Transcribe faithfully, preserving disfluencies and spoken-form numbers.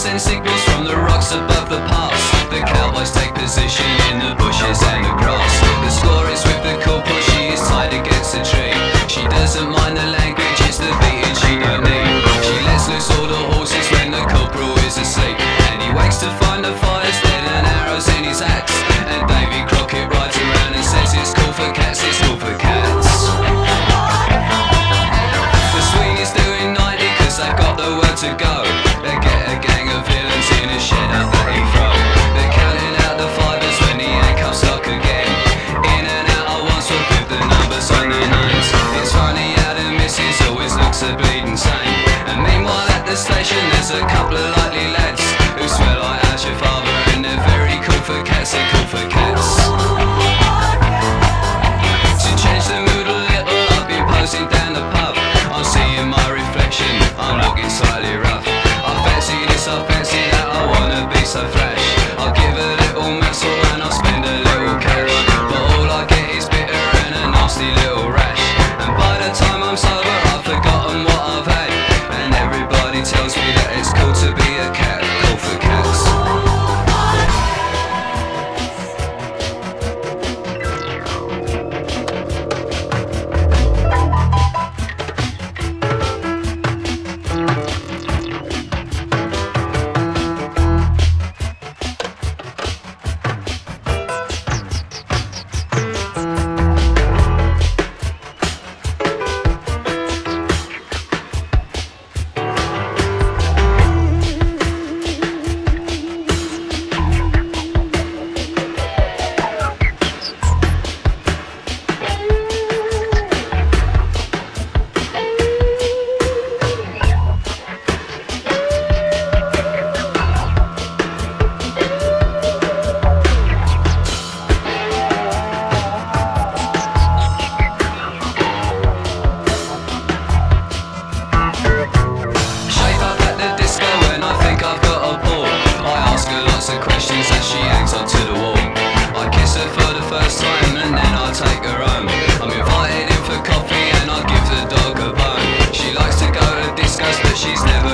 send signals from the rocks above the pass. The cowboys take position in the bushes and the grass. The score is with the corporal, she is tied against a tree. She doesn't mind the language, it's the beating she don't need. She lets loose all the horses when the corporal is asleep, and he wakes to find the fire's dead and arrows in his axe. And Davy Crockett rides around and says it's cool for cats, it's cool for cats. The Sweeney's doing ninety cause they've got the word to go. They get a gang of villains in a shed up at Heathrow. They're counting out the fivers when the handcuffs lock again. In and out at once with the numbers on their names. It's funny how the missus always looks a bleeding sane. And meanwhile at the station there's a couple of likely lads who swear like how's your father, and they're very cool for cats, they're cool for cats. To change the mood a little, I've been posing down the pub. I'm seeing my reflection, I'm looking slightly rough. I fancy this, I fancy that, I wanna be so flash. I'll give a little muscle and I'll spend a little cash, but all I get is bitter and a nasty little rash. And by the time I'm sober I've forgotten what I've had, and everybody tells me that it's cool to be a cat, cool for cats. Questions as she hangs onto the wall. I kiss her for the first time and then I take her home. I'm invited in for coffee and I give the dog a bone. She likes to go to discos but she's never